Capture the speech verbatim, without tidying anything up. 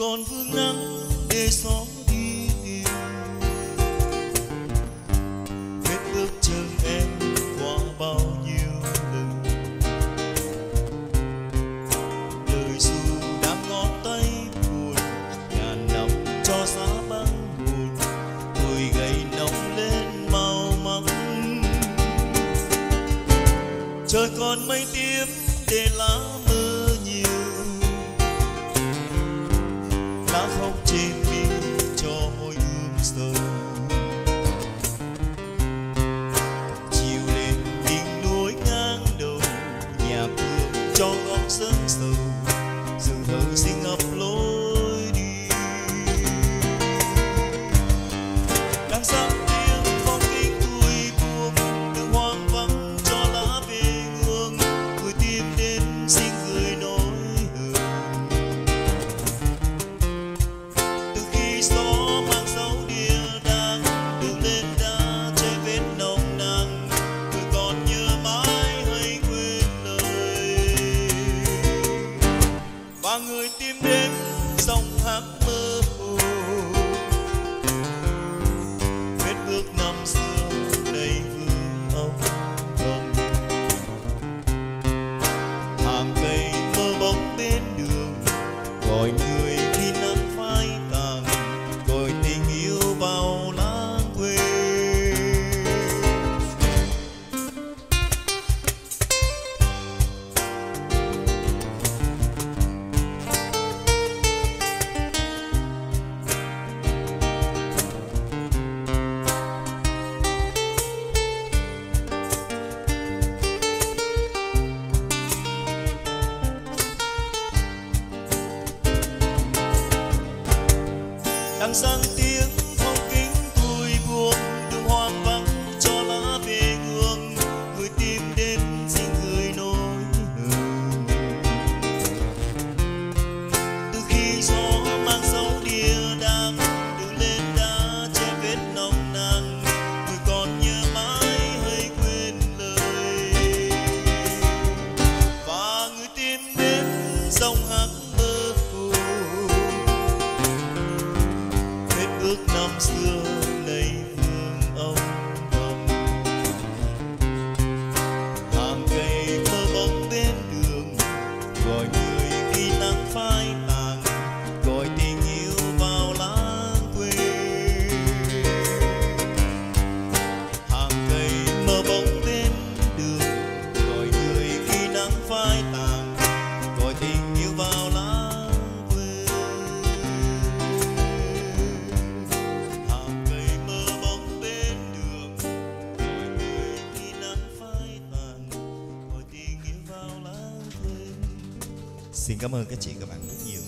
còn vương nắng để gió đi tìm. Vết bước chân em qua bao nhiêu lần, đời dù đang ngón tay buồn, ngàn năm cho giá băng buồn, tuổi gầy nóng lên màu mắng. Trời còn mây tím để lá mơ nhiều, lá khóc trên mi cho môi ươm sầu. Chiều lên đỉnh núi ngang đầu, nhà cửa cho góc sân sầu, rừng thơ xinh ngập lối đi. Đằng sáng tiếng phong kính tuổi buông, đường hoang vắng cho lá về hương, người tìm đến xin người nỗi hờn. Từ khi gió mang dấu địa đàng, đường lên đã che vết nồng nàn, người còn nhớ mãi hay quên lời. Và người tìm đến dòng hát mơ hồ, vết bước năm xưa đầy vương ông thầm. Hàng cây mơ bóng bên đường, gọi người khi nắng phai tàn, gọi tình yêu vào lãng quên. Đằng sáng tiếng phong kính tuổi buông, đường hoang vắng cho lá về hương, người tìm đến xin người nỗi hờn. Từ khi gió mang dấu địa đàng, đường lên đã che vết nồng nàn, người còn nhớ mãi hay quên lời. Và người tìm đến dòng hát mơ hồ, vết bước năm xưa đầy vương ông thầm. Hàng cây mơ bóng bên đường, gọi người khi nắng phai tàn, gọi tình yêu vào lãng quên. Hàng cây mơ bóng bên đường, gọi người khi nắng phai tàn, gọi tình yêu vào lãng quên. Hàng cây mơ bóng bên đường, gọi người khi nắng phai tàn, gọi tình yêu vào lãng quên. Xin cảm ơn các chị các bạn rất nhiều.